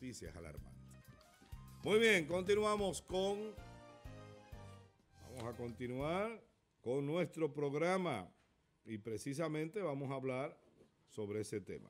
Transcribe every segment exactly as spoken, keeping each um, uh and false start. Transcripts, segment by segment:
noticia es alarmante. Muy bien, continuamos con... Vamos a continuar con nuestro programa y precisamente vamos a hablar sobre ese tema.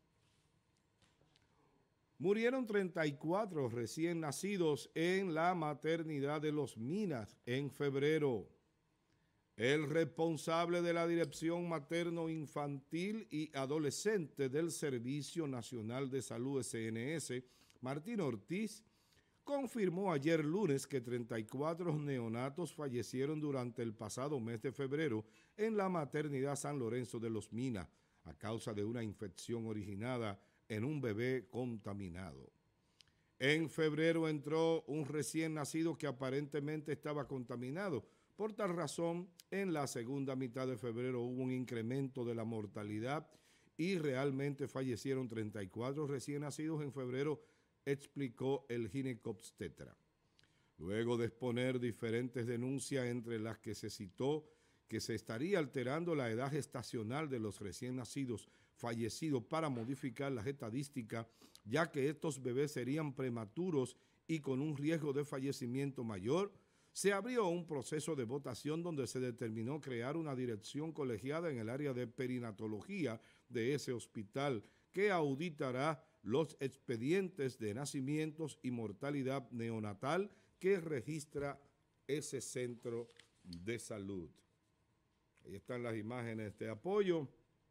Murieron treinta y cuatro recién nacidos en la maternidad de Los Minas en febrero. El responsable de la Dirección Materno-Infantil y Adolescente del Servicio Nacional de Salud S N S, Martín Ortiz, confirmó ayer lunes que treinta y cuatro neonatos fallecieron durante el pasado mes de febrero en la maternidad San Lorenzo de Los Minas a causa de una infección originada en un bebé contaminado. En febrero entró un recién nacido que aparentemente estaba contaminado. Por tal razón, en la segunda mitad de febrero hubo un incremento de la mortalidad y realmente fallecieron treinta y cuatro recién nacidos en febrero, explicó el ginecobstetra. Luego de exponer diferentes denuncias entre las que se citó que se estaría alterando la edad gestacional de los recién nacidos fallecidos para modificar las estadísticas, ya que estos bebés serían prematuros y con un riesgo de fallecimiento mayor, se abrió un proceso de votación donde se determinó crear una dirección colegiada en el área de perinatología de ese hospital que auditará los expedientes de nacimientos y mortalidad neonatal que registra ese centro de salud. Ahí están las imágenes de apoyo.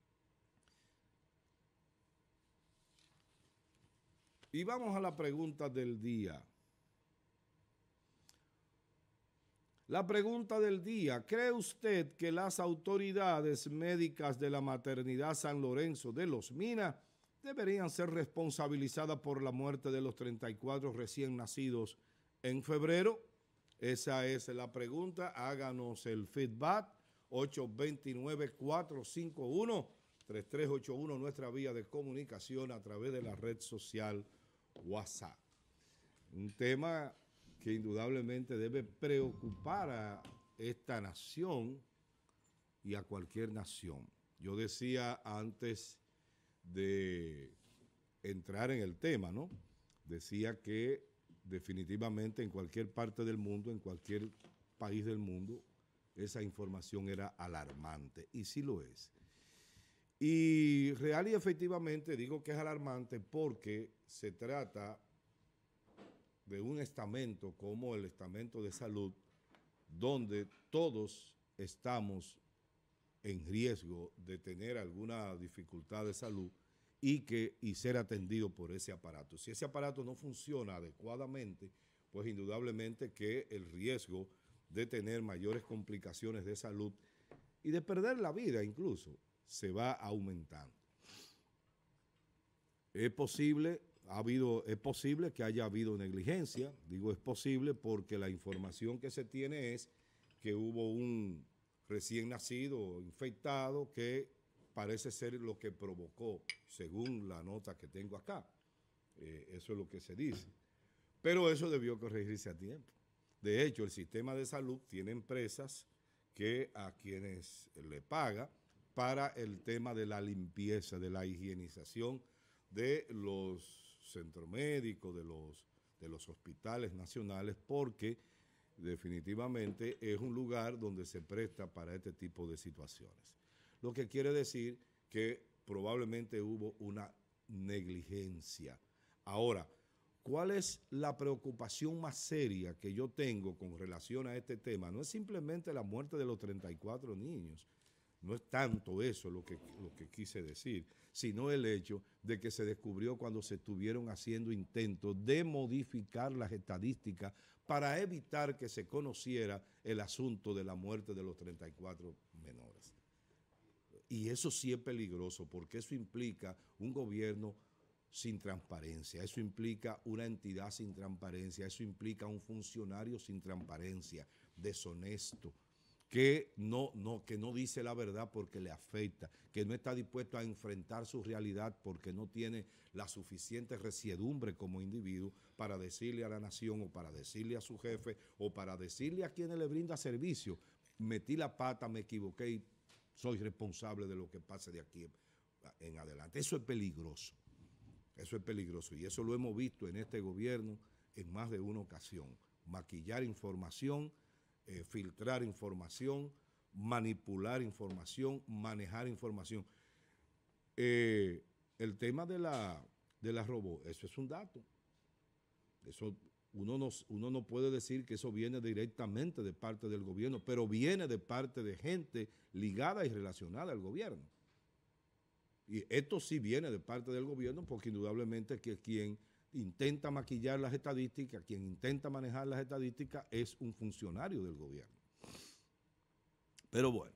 Y vamos a la pregunta del día. La pregunta del día, ¿cree usted que las autoridades médicas de la maternidad San Lorenzo de Los Minas deberían ser responsabilizadas por la muerte de los treinta y cuatro recién nacidos en febrero? Esa es la pregunta. Háganos el feedback. ocho dos nueve, cuatro cinco uno, tres tres ocho uno, nuestra vía de comunicación a través de la red social WhatsApp. Un tema que indudablemente debe preocupar a esta nación y a cualquier nación. Yo decía antes de entrar en el tema, ¿no? Decía que definitivamente en cualquier parte del mundo, en cualquier país del mundo, esa información era alarmante, y sí lo es. Y real y efectivamente digo que es alarmante porque se trata de un estamento como el estamento de salud, donde todos estamos en riesgo de tener alguna dificultad de salud y, que, y ser atendido por ese aparato. Si ese aparato no funciona adecuadamente, pues indudablemente que el riesgo de tener mayores complicaciones de salud y de perder la vida incluso, se va aumentando. Es posible, ha habido, es posible que haya habido negligencia, digo es posible porque la información que se tiene es que hubo un recién nacido infectado que parece ser lo que provocó, según la nota que tengo acá. Eh, eso es lo que se dice. Pero eso debió corregirse a tiempo. De hecho, el sistema de salud tiene empresas que a quienes le paga para el tema de la limpieza, de la higienización de los centros médicos, de los, de los hospitales nacionales, porque definitivamente es un lugar donde se presta para este tipo de situaciones. Lo que quiere decir que probablemente hubo una negligencia. Ahora, ¿cuál es la preocupación más seria que yo tengo con relación a este tema? No es simplemente la muerte de los treinta y cuatro niños, no es tanto eso lo que, lo que quise decir, sino el hecho de que se descubrió cuando se estuvieron haciendo intentos de modificar las estadísticas para evitar que se conociera el asunto de la muerte de los treinta y cuatro menores. Y eso sí es peligroso porque eso implica un gobierno sin transparencia, eso implica una entidad sin transparencia, eso implica un funcionario sin transparencia, deshonesto, que no, no, que no dice la verdad porque le afecta, que no está dispuesto a enfrentar su realidad porque no tiene la suficiente resiedumbre como individuo para decirle a la nación o para decirle a su jefe o para decirle a quienes le brinda servicio, metí la pata, me equivoqué y soy responsable de lo que pase de aquí en adelante. Eso es peligroso. Eso es peligroso y eso lo hemos visto en este gobierno en más de una ocasión. Maquillar información, eh, filtrar información, manipular información, manejar información. Eh, el tema de la, de la robó, eso es un dato. Eso uno no, uno no puede decir que eso viene directamente de parte del gobierno, pero viene de parte de gente ligada y relacionada al gobierno. Y esto sí viene de parte del gobierno porque indudablemente que quien intenta maquillar las estadísticas, quien intenta manejar las estadísticas es un funcionario del gobierno. Pero bueno,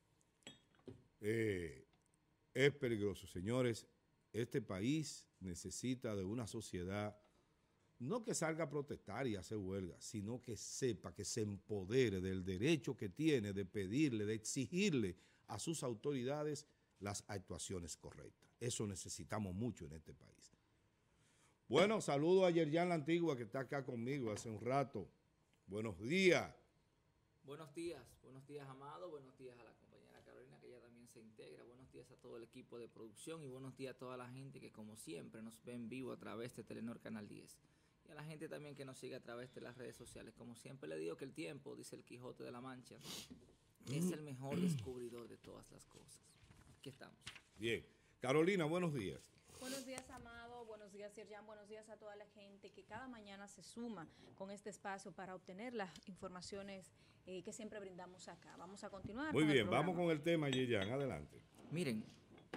eh, es peligroso, señores. Este país necesita de una sociedad, no que salga a protestar y hacer huelga, sino que sepa, que se empodere del derecho que tiene de pedirle, de exigirle a sus autoridades las actuaciones correctas. Eso necesitamos mucho en este país. Bueno, saludo a Yerjan La Antigua, que está acá conmigo hace un rato. Buenos días. Buenos días, buenos días, Amado, buenos días a la compañera Carolina, que ella también se integra, buenos días a todo el equipo de producción y buenos días a toda la gente que como siempre nos ve en vivo a través de Telenor Canal diez. Y a la gente también que nos sigue a través de las redes sociales. Como siempre le digo que el tiempo, dice el Quijote de la Mancha, es el mejor descubridor de todas las cosas. Aquí estamos. Bien. Carolina, buenos días. Buenos días, Amado. Buenos días, Yerjan. Buenos días a toda la gente que cada mañana se suma con este espacio para obtener las informaciones eh, que siempre brindamos acá. Vamos a continuar. Muy con bien, el vamos con el tema, Yerjan. Adelante. Miren,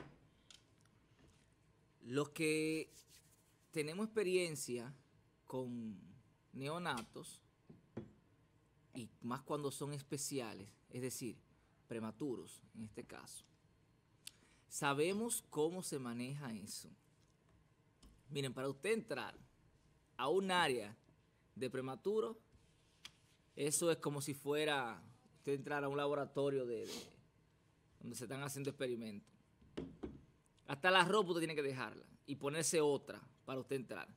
los que tenemos experiencia con neonatos, y más cuando son especiales, es decir, prematuros en este caso, sabemos cómo se maneja eso. Miren, para usted entrar a un área de prematuro, eso es como si fuera usted entrar a un laboratorio de, de donde se están haciendo experimentos. Hasta la ropa usted tiene que dejarla y ponerse otra para usted entrar.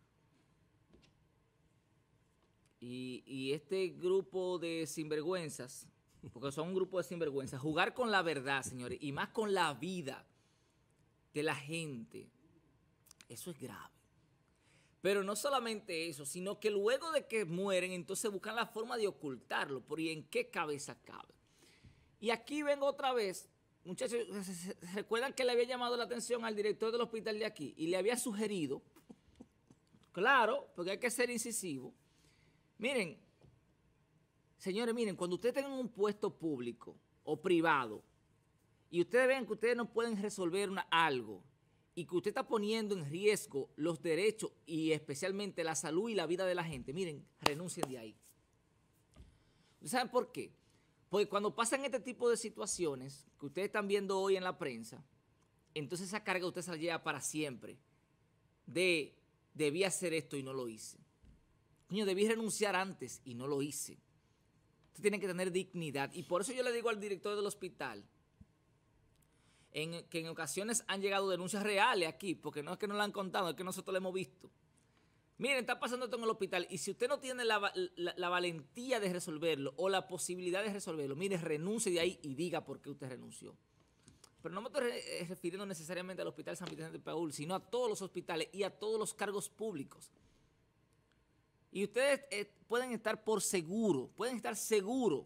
Y, y este grupo de sinvergüenzas, porque son un grupo de sinvergüenzas, jugar con la verdad, señores, y más con la vida de la gente, eso es grave. Pero no solamente eso, sino que luego de que mueren, entonces buscan la forma de ocultarlo. ¿Por y en qué cabeza cabe? Y aquí vengo otra vez, muchachos, ¿recuerdan que le había llamado la atención al director del hospital de aquí? Y le había sugerido, claro, porque hay que ser incisivo. Miren, señores, miren, cuando ustedes tengan un puesto público o privado y ustedes ven que ustedes no pueden resolver una, algo y que usted está poniendo en riesgo los derechos y especialmente la salud y la vida de la gente, miren, renuncien de ahí. ¿Saben por qué? Porque cuando pasan este tipo de situaciones que ustedes están viendo hoy en la prensa, entonces esa carga usted se la lleva para siempre de debí hacer esto y no lo hice. Coño, debí renunciar antes y no lo hice. Usted tiene que tener dignidad. Y por eso yo le digo al director del hospital en, que en ocasiones han llegado denuncias reales aquí, porque no es que nos la han contado, es que nosotros lo hemos visto. Miren, está pasando esto en el hospital y si usted no tiene la, la, la valentía de resolverlo o la posibilidad de resolverlo, mire, renuncie de ahí y diga por qué usted renunció. Pero no me estoy re refiriendo necesariamente al Hospital San Vicente de Paúl, sino a todos los hospitales y a todos los cargos públicos. Y ustedes eh, pueden estar por seguro, pueden estar seguros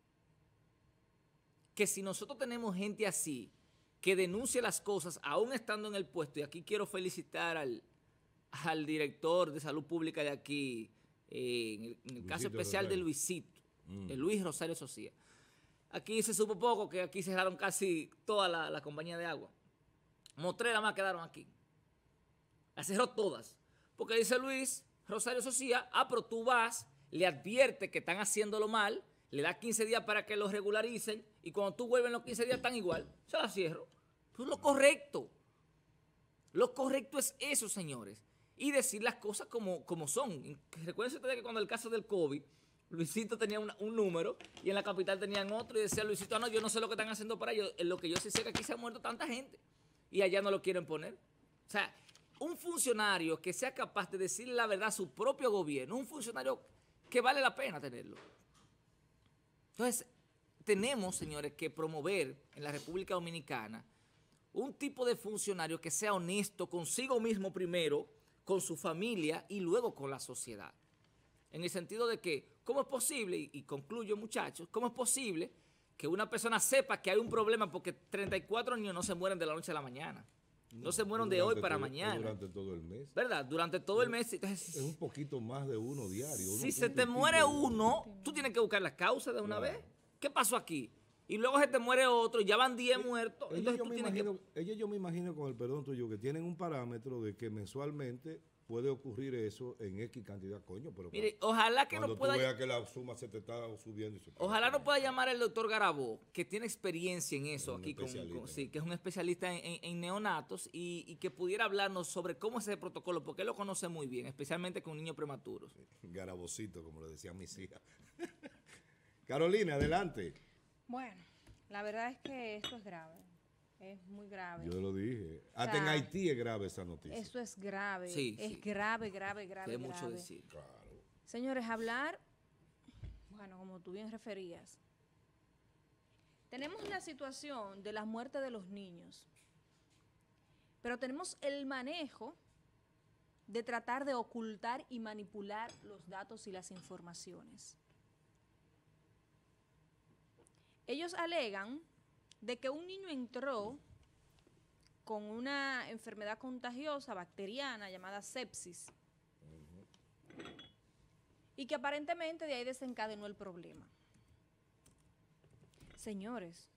que si nosotros tenemos gente así, que denuncia las cosas aún estando en el puesto, y aquí quiero felicitar al, al director de salud pública de aquí, eh, en el, en el caso especial Rosario. de Luisito, mm. de Luis Rosario Socía. Aquí se supo poco que aquí cerraron casi toda la, la compañía de agua. Motrera más quedaron aquí. Las cerró todas. Porque dice Luis Rosario Socía, ah, pero tú vas, le advierte que están haciéndolo mal, le da quince días para que lo regularicen y cuando tú vuelves en los quince días están igual. Se la cierro. Pues lo correcto. Lo correcto es eso, señores. Y decir las cosas como, como son. Recuerden ustedes que cuando el caso del COVID, Luisito tenía una, un número y en la capital tenían otro y decía Luisito, ah, no, yo no sé lo que están haciendo para ellos. En lo que yo sí sé que aquí se ha muerto tanta gente y allá no lo quieren poner. O sea, un funcionario que sea capaz de decirle la verdad a su propio gobierno, un funcionario que vale la pena tenerlo. Entonces, tenemos, señores, que promover en la República Dominicana un tipo de funcionario que sea honesto consigo mismo primero, con su familia y luego con la sociedad. En el sentido de que, ¿cómo es posible? Y, y concluyo, muchachos, ¿cómo es posible que una persona sepa que hay un problema porque treinta y cuatro niños no se mueren de la noche a la mañana? No, no se mueren de hoy para todo, mañana. Durante todo el mes. ¿Verdad? Durante todo el mes. Entonces, es un poquito más de uno diario. Uno si se te muere uno, tú tienes que buscar la causa de una claro. vez. ¿Qué pasó aquí? Y luego se te muere otro, ya van diez muertos. Ellos yo, me imagino, que... ellos yo me imagino, con el perdón tuyo, que tienen un parámetro de que mensualmente puede ocurrir eso en X cantidad, coño. Pero mire, cuando, ojalá que no pueda... Tú veas que la suma se te está subiendo. Y se ojalá no pueda llamar el doctor Garabó, que tiene experiencia en eso aquí, con, con, sí, que es un especialista en, en, en neonatos, y, y que pudiera hablarnos sobre cómo es ese protocolo, porque él lo conoce muy bien, especialmente con niños prematuros. Garabocito, como le decían mis hijas. Carolina, adelante. Bueno, la verdad es que esto es grave, es muy grave. Yo lo dije. Hasta o sea, en Haití es grave esa noticia. Eso es grave, sí, es sí. grave, grave, grave, Hay grave. mucho decir. Claro. Señores, hablar, bueno, como tú bien referías, tenemos la situación de la muerte de los niños, pero tenemos el manejo de tratar de ocultar y manipular los datos y las informaciones. Ellos alegan de que un niño entró con una enfermedad contagiosa bacteriana llamada sepsis uh-huh. y que aparentemente de ahí desencadenó el problema. Señores,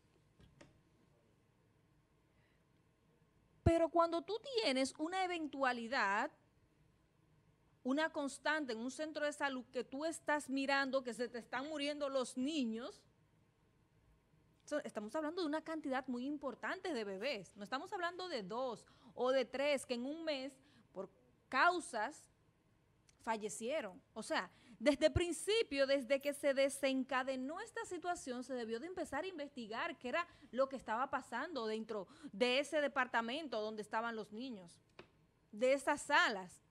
pero cuando tú tienes una eventualidad, una constante en un centro de salud que tú estás mirando que se te están muriendo los niños, estamos hablando de una cantidad muy importante de bebés. No estamos hablando de dos o de tres que en un mes, por causas, fallecieron. O sea, desde el principio, desde que se desencadenó esta situación, se debió de empezar a investigar qué era lo que estaba pasando dentro de ese departamento donde estaban los niños, de esas salas.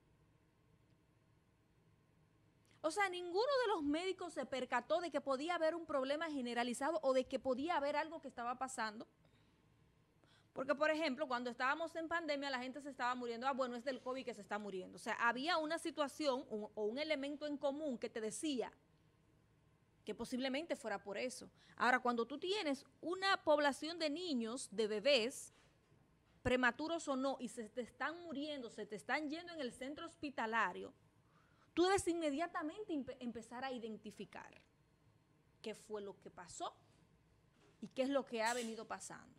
O sea, ninguno de los médicos se percató de que podía haber un problema generalizado o de que podía haber algo que estaba pasando. Porque, por ejemplo, cuando estábamos en pandemia, la gente se estaba muriendo. Ah, bueno, es del COVID que se está muriendo. O sea, había una situación un, o un elemento en común que te decía que posiblemente fuera por eso. Ahora, cuando tú tienes una población de niños, de bebés, prematuros o no, y se te están muriendo, se te están yendo en el centro hospitalario, tú debes inmediatamente empezar a identificar qué fue lo que pasó y qué es lo que ha venido pasando.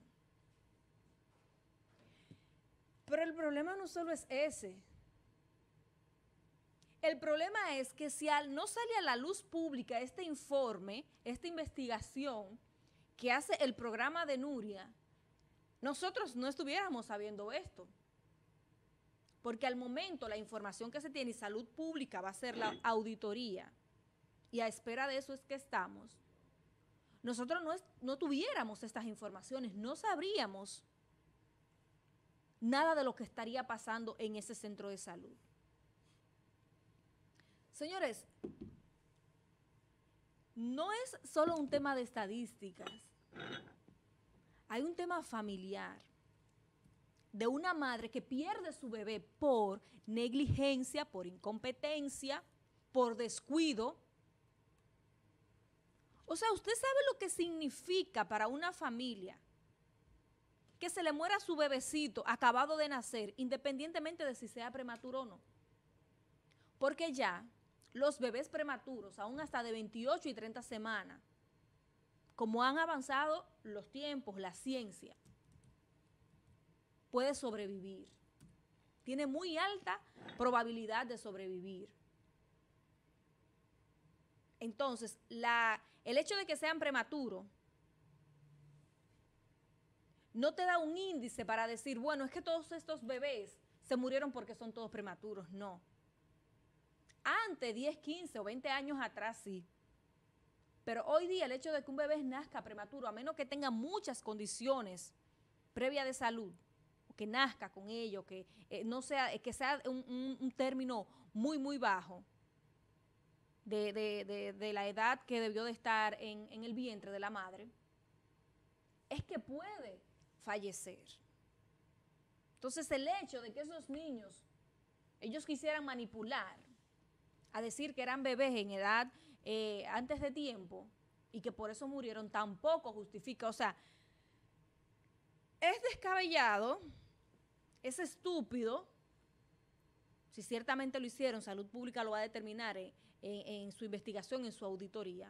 Pero el problema no solo es ese. El problema es que si al no sale a la luz pública este informe, esta investigación que hace el programa de Nuria, nosotros no estuviéramos sabiendo esto. Porque al momento la información que se tiene y Salud Pública va a hacer la auditoría y a espera de eso es que estamos, nosotros no, es, no tuviéramos estas informaciones, no sabríamos nada de lo que estaría pasando en ese centro de salud. Señores, no es solo un tema de estadísticas, hay un tema familiar de una madre que pierde su bebé por negligencia, por incompetencia, por descuido. O sea, usted sabe lo que significa para una familia que se le muera su bebecito acabado de nacer, independientemente de si sea prematuro o no. Porque ya los bebés prematuros, aún hasta de veintiocho y treinta semanas, como han avanzado los tiempos, la ciencia, puede sobrevivir. Tiene muy alta probabilidad de sobrevivir. Entonces, la, el hecho de que sean prematuros no te da un índice para decir, bueno, es que todos estos bebés se murieron porque son todos prematuros. No. Antes, diez, quince o veinte años atrás, sí. Pero hoy día el hecho de que un bebé nazca prematuro, a menos que tenga muchas condiciones previas de salud, que nazca con ello, que eh, no sea, que sea un, un, un término muy, muy bajo de, de, de, de la edad que debió de estar en, en el vientre de la madre, es que puede fallecer. Entonces el hecho de que esos niños, ellos quisieran manipular, a decir que eran bebés en edad eh, antes de tiempo y que por eso murieron, tampoco justifica. O sea, es descabellado, es estúpido. Si ciertamente lo hicieron, Salud Pública lo va a determinar en, en, en su investigación, en su auditoría.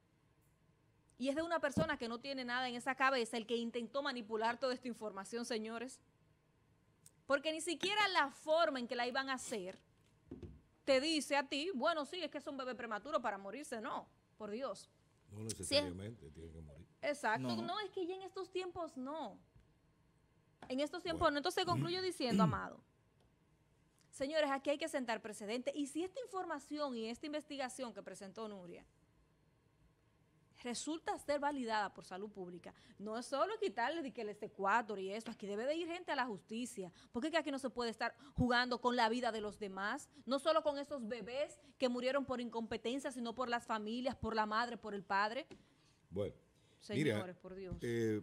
Y es de una persona que no tiene nada en esa cabeza el que intentó manipular toda esta información, señores. Porque ni siquiera la forma en que la iban a hacer te dice a ti, bueno, sí, es que es un bebé prematuro para morirse. No, por Dios. No necesariamente sí, tiene que morir. Exacto. No. no, es que ya en estos tiempos no. En estos tiempos bueno. no. Entonces concluyo diciendo, Amado, señores, aquí hay que sentar precedentes. Y si esta información y esta investigación que presentó Nuria resulta ser validada por Salud Pública, no es solo quitarle de que el secuatro y esto, aquí debe de ir gente a la justicia, porque es que aquí no se puede estar jugando con la vida de los demás, no solo con esos bebés que murieron por incompetencia, sino por las familias, por la madre, por el padre. Bueno, señores, mira, por Dios. Eh,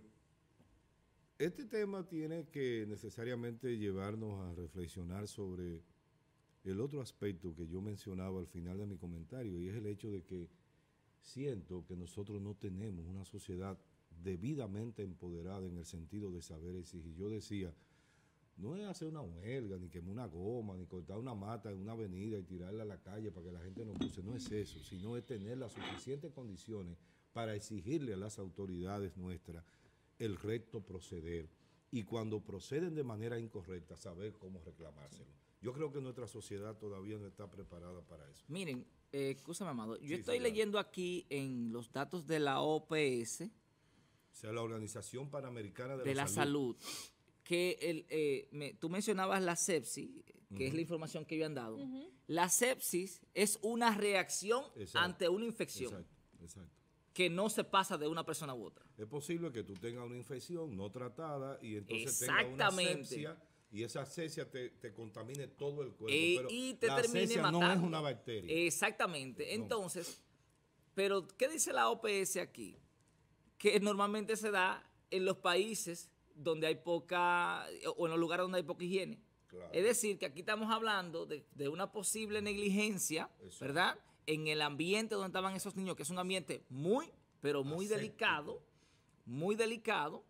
este tema tiene que necesariamente llevarnos a reflexionar sobre el otro aspecto que yo mencionaba al final de mi comentario, y es el hecho de que siento que nosotros no tenemos una sociedad debidamente empoderada en el sentido de saber exigir. Yo decía, no es hacer una huelga, ni quemar una goma, ni cortar una mata en una avenida y tirarla a la calle para que la gente no cruce, no es eso, sino es tener las suficientes condiciones para exigirle a las autoridades nuestras el recto proceder. Y cuando proceden de manera incorrecta, saber cómo reclamárselo. Yo creo que nuestra sociedad todavía no está preparada para eso. Miren, eh, escúchame, Amado, yo sí, estoy sí, leyendo claro. aquí en los datos de la O P S, o sea, la Organización Panamericana de, de la, la Salud, Salud que el, eh, me, tú mencionabas la sepsis, que uh-huh. es la información que ellos han dado. Uh-huh. La sepsis es una reacción exacto. ante una infección. Exacto, exacto. Que no se pasa de una persona u otra. Es posible que tú tengas una infección no tratada y entonces tengas una sepsia y esa sepsia te, te contamine todo el cuerpo. Eh, pero y te la termine sepsia matando. No es una bacteria. Exactamente. No. Entonces, pero ¿qué dice la O P S aquí? Que normalmente se da en los países donde hay poca, o en los lugares donde hay poca higiene. Claro. Es decir, que aquí estamos hablando de, de una posible negligencia, Eso. ¿verdad?, en el ambiente donde estaban esos niños, que es un ambiente muy, pero muy Aséptico. delicado, muy delicado,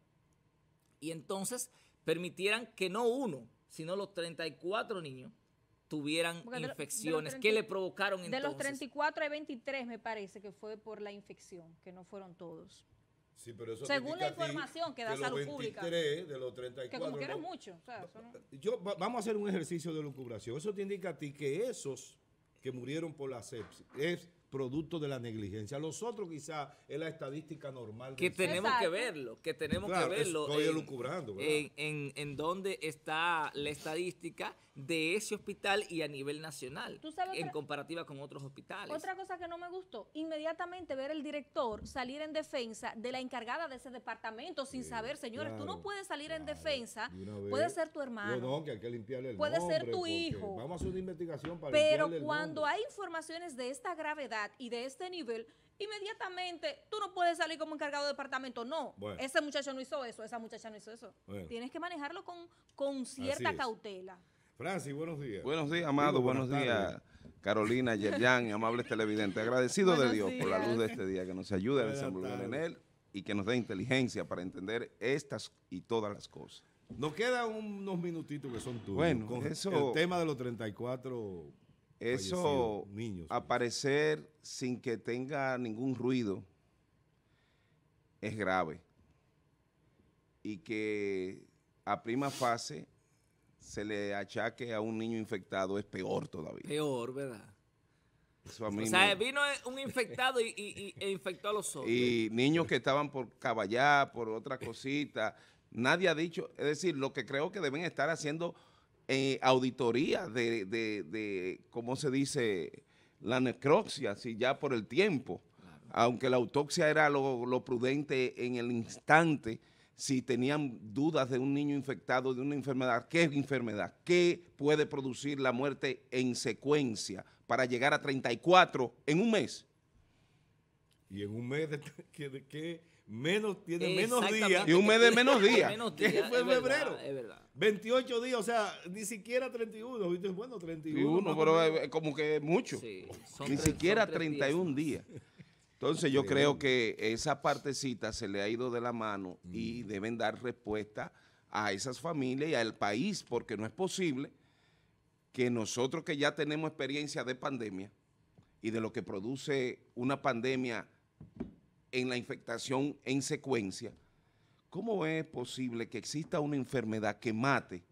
y entonces permitieran que no uno, sino los treinta y cuatro niños tuvieran Porque infecciones. De treinta, ¿Qué le provocaron entonces? De los treinta y cuatro hay veintitrés, me parece, que fue por la infección, que no fueron todos. Sí, pero eso según la información que da que Salud los veintitrés, Pública. De los treinta y cuatro. Que como que era no, mucho. O sea, eso no. Yo, vamos a hacer un ejercicio de lucubración. Eso te indica a ti que esos que murieron por la sepsis es producto de la negligencia. Los otros quizás es la estadística normal. Que tenemos Exacto. que verlo, que tenemos claro, que verlo. Estoy en, lucubrando, en, en, en dónde está la estadística de ese hospital y a nivel nacional, ¿Tú sabes en otra, comparativa con otros hospitales. Otra cosa que no me gustó, inmediatamente ver el director salir en defensa de la encargada de ese departamento sin sí, saber, señores, claro, tú no puedes salir claro, en defensa, de puede ser tu hermano. Yo no, que hay que limpiarle el puede nombre, ser tu hijo. Vamos a hacer una investigación para Pero limpiarle el cuando nombre. hay informaciones de esta gravedad y de este nivel, inmediatamente tú no puedes salir como encargado de departamento. No, bueno. ese muchacho no hizo eso, esa muchacha no hizo eso. Bueno. Tienes que manejarlo con, con cierta cautela. Francis, buenos días. Buenos días, Amado. Digo, buenos días, tardes. Carolina, Yerjan y amables televidentes. Agradecido buenos de Dios días. por la luz de este día, que nos ayude a desenvolver en él y que nos dé inteligencia para entender estas y todas las cosas. Nos quedan unos minutitos que son tuyos. Bueno, con eso, el tema de los treinta y cuatro eso niños. Aparecer sin que tenga ningún ruido es grave. Y que a prima fase se le achaque a un niño infectado es peor todavía. Peor, ¿verdad? Eso a mí o sea, me... vino un infectado y, y, y, e infectó a los otros. Y niños que estaban por caballar, por otra cosita. Nadie ha dicho, es decir, lo que creo que deben estar haciendo eh, auditoría de, de, de, ¿cómo se dice? La necropsia, si ya por el tiempo. Claro. Aunque la autopsia era lo, lo prudente en el instante, si tenían dudas de un niño infectado de una enfermedad, ¿qué enfermedad? ¿Qué puede producir la muerte en secuencia para llegar a treinta y cuatro en un mes? Y en un mes, de, ¿qué, de qué menos, tiene menos días. Exactamente. Y un mes de menos días. Menos ¿Qué días, fue es en verdad, febrero? es verdad. veintiocho días, o sea, ni siquiera treinta y uno. ¿Viste? Bueno, treinta y uno. Y uno, más o pero menos. es como que es mucho. Sí, son Ni tres- siquiera son tres treinta y un días. Entonces yo creo que esa partecita se le ha ido de la mano y deben dar respuesta a esas familias y al país, porque no es posible que nosotros que ya tenemos experiencia de pandemia y de lo que produce una pandemia en la infectación en secuencia, ¿cómo es posible que exista una enfermedad que mate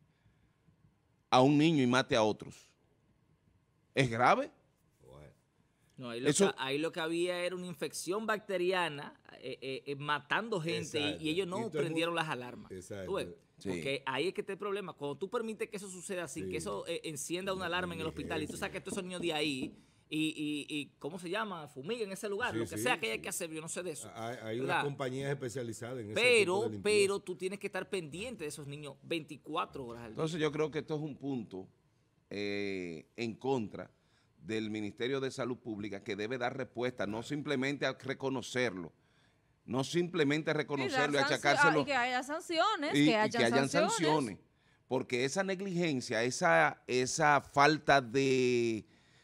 a un niño y mate a otros? ¿Es grave? No, ahí, lo Eso- que, ahí lo que había era una infección bacteriana eh, eh, eh, matando gente y- Exacto. y, ellos Y no todo el prendieron mundo- las alarmas. Exacto. ¿Tú ves? Sí. Porque ahí es que está el problema. Cuando tú permites que eso suceda sin Sí. que eso eh, encienda una alarma en el hospital y tú sacas a todos esos niños de ahí y, y, y ¿cómo se llama? Fumiga en ese lugar, Sí, lo que sí, sea que haya sí. que hacer, yo no sé de eso. Hay, hay ¿verdad? unas compañías especializadas en ese tipo Pero, de limpieza. pero tú tienes que estar pendiente de esos niños veinticuatro horas al día. Entonces yo creo que esto es un punto eh, en contra del Ministerio de Salud Pública que debe dar respuesta, no simplemente a reconocerlo, no simplemente a reconocerlo y dar sancio- achacárselo. ah, y que haya sanciones, y, que y hayan, que hayan sanciones. sanciones. Porque esa negligencia, esa, esa falta de,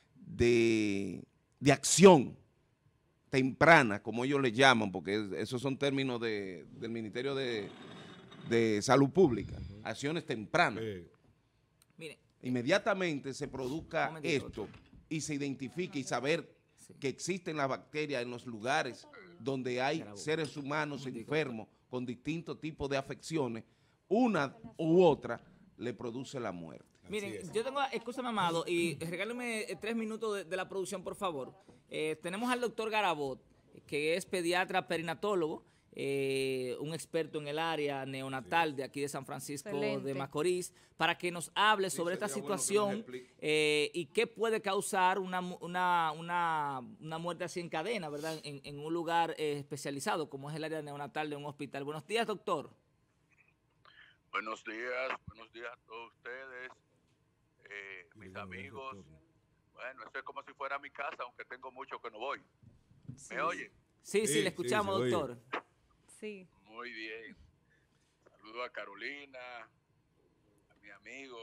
de, de acción temprana, como ellos le llaman, porque es- esos son términos de- del Ministerio de, de Salud Pública, acciones tempranas. Eh, Mire, Inmediatamente se produzca Un momentito, esto y se identifique y saber Sí. que existen las bacterias en los lugares donde hay Grabó. seres humanos Un momentito. enfermos con distintos tipos de afecciones, una u otra le produce la muerte. Miren, es. yo tengo, escúchame, Amado, y regálame eh, tres minutos de, de la producción, por favor. Eh, tenemos al doctor Garabot, que es pediatra perinatólogo, eh, un experto en el área neonatal de aquí de San Francisco Excelente. de Macorís, para que nos hable sobre esta sería bueno que nos situación explique. eh, y qué puede causar una, mu- una, una, una muerte así en cadena, ¿verdad? En, en un lugar eh, especializado, como es el área neonatal de un hospital. Buenos días, doctor. Buenos días, buenos días a todos ustedes, eh, mis dígame, amigos. doctor. Bueno, eso es como si fuera mi casa, aunque tengo mucho que no voy. Sí. ¿Me oye? Sí, sí, Sí, le sí, escuchamos, se oye. doctor. Sí. Muy bien. Saludo a Carolina, a mi amigo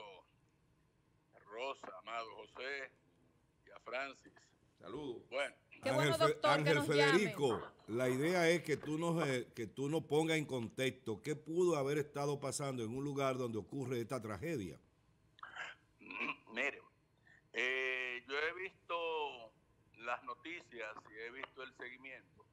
a Rosa, Amado José y a Francis. Saludos. Bueno, Qué bueno, Fe- doctor, que Ángel nos Federico, la idea es que tú, nos, eh, que tú nos pongas en contexto qué pudo haber estado pasando en un lugar donde ocurre esta tragedia. miren, eh, yo he visto las noticias y he visto el seguimiento.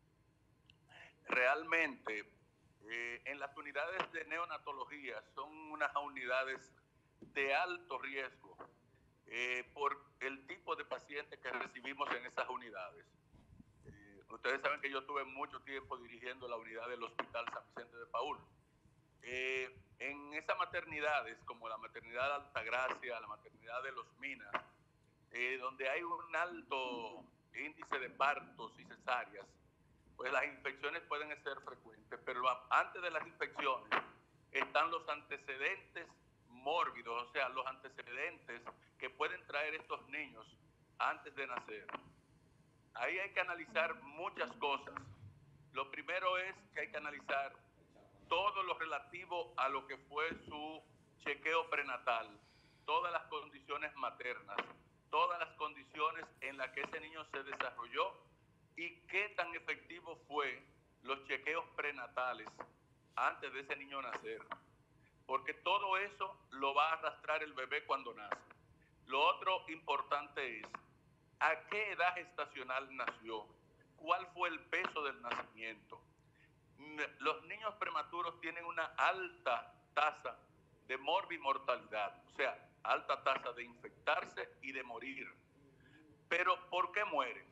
Realmente, eh, en las unidades de neonatología son unas unidades de alto riesgo eh, por el tipo de pacientes que recibimos en esas unidades. Eh, ustedes saben que yo tuve mucho tiempo dirigiendo la unidad del Hospital San Vicente de Paúl. Eh, en esas maternidades, como la maternidad de Altagracia, la maternidad de Los Minas, eh, donde hay un alto índice de partos y cesáreas, pues las infecciones pueden ser frecuentes, pero a- antes de las infecciones están los antecedentes mórbidos, o sea, los antecedentes que pueden traer estos niños antes de nacer. Ahí hay que analizar muchas cosas. Lo primero es que hay que analizar todo lo relativo a lo que fue su chequeo prenatal, todas las condiciones maternas, todas las condiciones en las que ese niño se desarrolló y qué tan efectivo fue los chequeos prenatales antes de ese niño nacer. Porque todo eso lo va a arrastrar el bebé cuando nace. Lo otro importante es, ¿a qué edad gestacional nació? ¿Cuál fue el peso del nacimiento? Los niños prematuros tienen una alta tasa de morbimortalidad, o sea, alta tasa de infectarse y de morir. Pero ¿por qué mueren?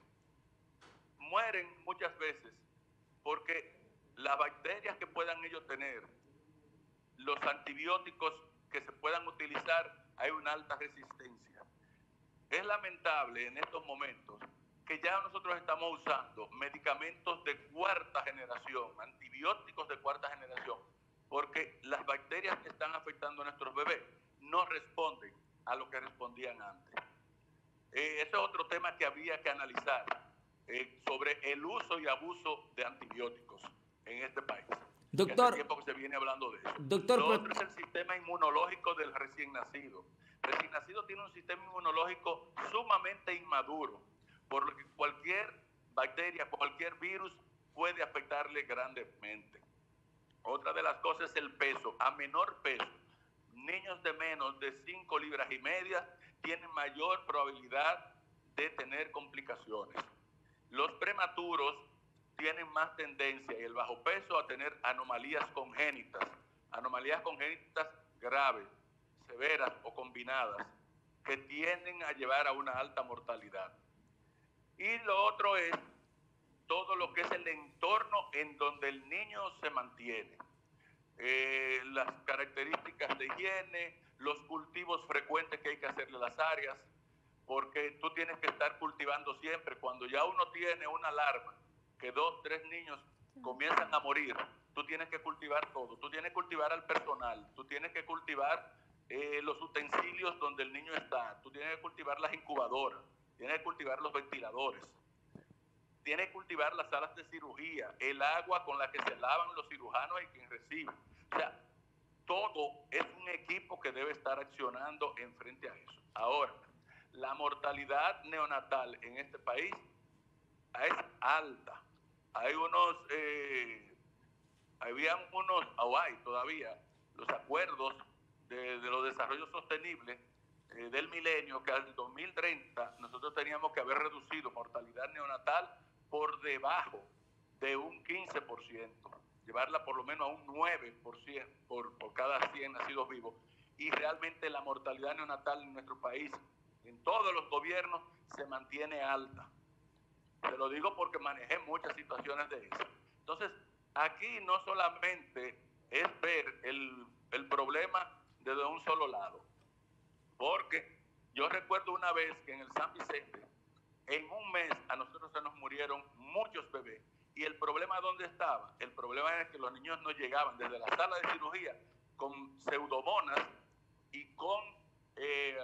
Mueren muchas veces porque las bacterias que puedan ellos tener, los antibióticos que se puedan utilizar, hay una alta resistencia. Es lamentable en estos momentos que ya nosotros estamos usando medicamentos de cuarta generación, antibióticos de cuarta generación, porque las bacterias que están afectando a nuestros bebés no responden a lo que respondían antes. Eh, ese es otro tema que había que analizar, eh, sobre el uso y abuso de antibióticos en este país. Doctor, hace tiempo que se viene hablando de eso. Doctor, Lo pero, otro es el sistema inmunológico del recién nacido. El recién nacido tiene un sistema inmunológico sumamente inmaduro, por lo que cualquier bacteria, cualquier virus puede afectarle grandemente. Otra de las cosas es el peso. A menor peso, niños de menos de cinco libras y media tienen mayor probabilidad de tener complicaciones. Los prematuros tienen más tendencia y el bajo peso a tener anomalías congénitas, anomalías congénitas graves, severas o combinadas, que tienden a llevar a una alta mortalidad. Y lo otro es todo lo que es el entorno en donde el niño se mantiene. Eh, las características de higiene, los cultivos frecuentes que hay que hacerle a las áreas, porque tú tienes que estar cultivando siempre. Cuando ya uno tiene una alarma, que dos, tres niños comienzan a morir, tú tienes que cultivar todo. Tú tienes que cultivar al personal, tú tienes que cultivar eh, los utensilios donde el niño está, tú tienes que cultivar las incubadoras, tienes que cultivar los ventiladores, tienes que cultivar las salas de cirugía, el agua con la que se lavan los cirujanos y quien recibe. O sea, todo es un equipo que debe estar accionando en frente a eso. Ahora, la mortalidad neonatal en este país es alta. Hay unos, eh, habían unos, o hay todavía, los acuerdos de, de los desarrollos sostenibles eh, del milenio, que al dos mil treinta nosotros teníamos que haber reducido mortalidad neonatal por debajo de un quince por ciento, llevarla por lo menos a un nueve por ciento por, por cada cien nacidos vivos. Y realmente la mortalidad neonatal en nuestro país, en todos los gobiernos, se mantiene alta. Te lo digo porque manejé muchas situaciones de esas. Entonces, aquí no solamente es ver el, el problema desde un solo lado, porque yo recuerdo una vez que en el San Vicente, en un mes a nosotros se nos murieron muchos bebés. ¿Y el problema dónde estaba? El problema era que los niños no llegaban desde la sala de cirugía con pseudomonas y con eh,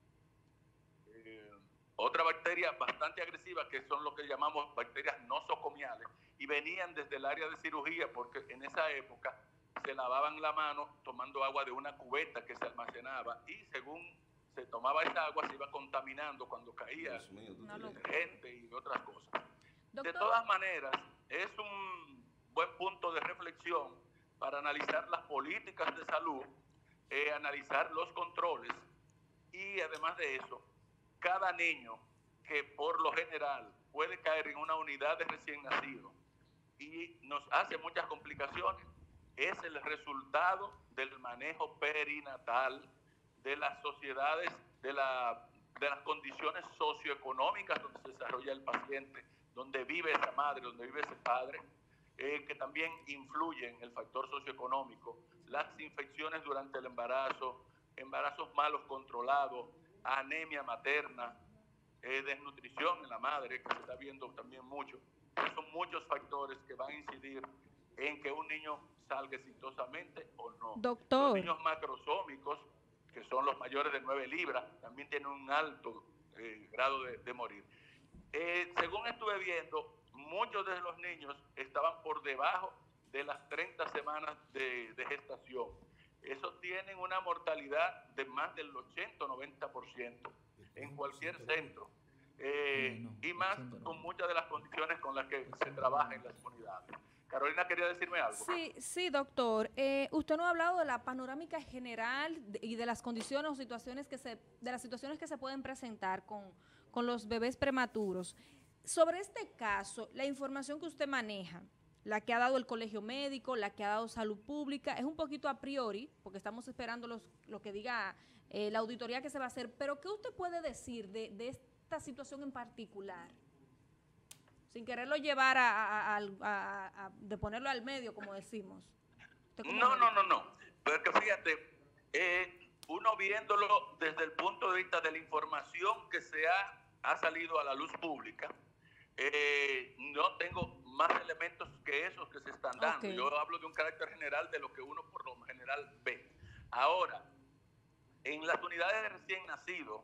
eh, otra bacteria bastante agresiva, que son lo que llamamos bacterias nosocomiales, y venían desde el área de cirugía porque en esa época se lavaban la mano tomando agua de una cubeta que se almacenaba y según se tomaba esa agua se iba contaminando cuando caía detergente y otras cosas. Doctor. De todas maneras, es un buen punto de reflexión para analizar las políticas de salud, eh, analizar los controles y además de eso, cada niño que por lo general puede caer en una unidad de recién nacido y nos hace muchas complicaciones, es el resultado del manejo perinatal, de las sociedades, de, la, de las condiciones socioeconómicas donde se desarrolla el paciente, donde vive esa madre, donde vive ese padre, eh, que también influyen el factor socioeconómico, las infecciones durante el embarazo, embarazos malos controlados, anemia materna, eh, desnutrición en la madre, que se está viendo también mucho. Son muchos factores que van a incidir en que un niño salga exitosamente o no. Doctor. Los niños macrosómicos, que son los mayores de nueve libras, también tienen un alto eh, grado de, de morir. Eh, según estuve viendo, muchos de los niños estaban por debajo de las treinta semanas de, de gestación. Esos tienen una mortalidad de más del ochenta o noventa por ciento en cualquier centro. Eh, y más con muchas de las condiciones con las que se trabaja en las unidades. Carolina, ¿quería decirme algo? Sí, sí, doctor. Eh, usted nos ha hablado de la panorámica general de, y de las condiciones o situaciones que se, de las situaciones que se pueden presentar con, con los bebés prematuros. Sobre este caso, la información que usted maneja, la que ha dado el Colegio Médico, la que ha dado Salud Pública, es un poquito a priori, porque estamos esperando los, lo que diga eh, la auditoría que se va a hacer, pero ¿qué usted puede decir de, de esta situación en particular? Sin quererlo llevar a, a, a, a, a de ponerlo al medio, como decimos. No, no, no, no. Porque fíjate, eh, uno viéndolo desde el punto de vista de la información que se ha, ha salido a la luz pública, eh, no tengo más elementos que esos que se están dando. Okay. Yo hablo de un carácter general de lo que uno por lo general ve. Ahora, en las unidades de recién nacidos,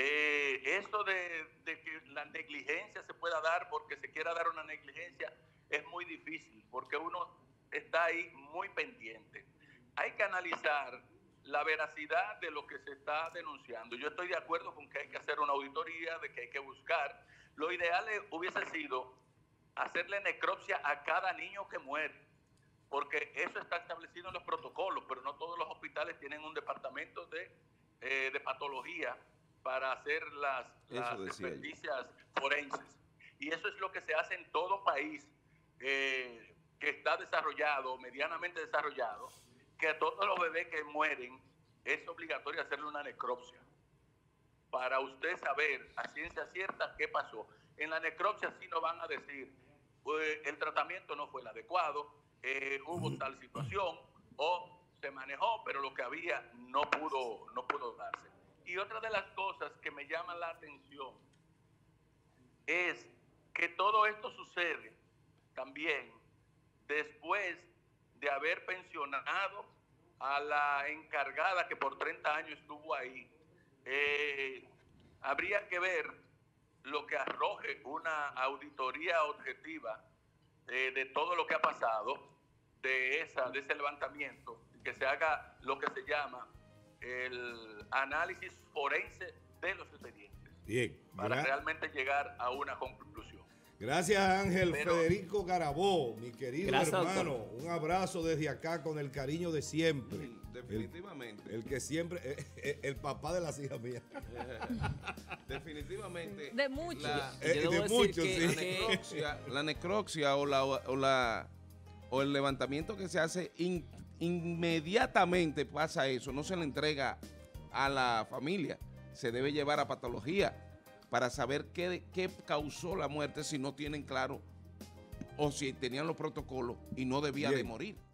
Eh, eso de, de que la negligencia se pueda dar porque se quiera dar una negligencia es muy difícil porque uno está ahí muy pendiente. Hay que analizar la veracidad de lo que se está denunciando. Yo estoy de acuerdo con que hay que hacer una auditoría, de que hay que buscar. Lo ideal hubiese sido hacerle necropsia a cada niño que muere, porque eso está establecido en los protocolos, pero no todos los hospitales tienen un departamento de, eh, de patología para hacer las, las experticias forenses. Y eso es lo que se hace en todo país eh, que está desarrollado, medianamente desarrollado, que a todos los bebés que mueren es obligatorio hacerle una necropsia para usted saber a ciencia cierta qué pasó. En la necropsia sí nos van a decir, eh, el tratamiento no fue el adecuado, eh, hubo tal situación, o se manejó, pero lo que había no pudo, no pudo darse. Y otra de las cosas que me llaman la atención es que todo esto sucede también después de haber pensionado a la encargada que por treinta años estuvo ahí. Eh, habría que ver lo que arroje una auditoría objetiva eh, de todo lo que ha pasado, de, esa, de ese levantamiento, que se haga lo que se llama el análisis forense de los expedientes. Bien. Para Gra- realmente llegar a una conclusión. Gracias, Ángel Pero, Federico Garabó, mi querido gracias, hermano. doctor. Un abrazo desde acá con el cariño de siempre. Definitivamente. El, el que siempre, eh, eh, el papá de las hijas mías. Definitivamente. De muchos. La, Eh, Yo debo de decir muchos, que- sí. la que- necropsia, la necropsia o, la, o, la, o el levantamiento que se hace in- inmediatamente pasa eso, no se le entrega a la familia, se debe llevar a patología para saber qué, qué causó la muerte si no tienen claro o si tenían los protocolos y no debía Bien. de morir.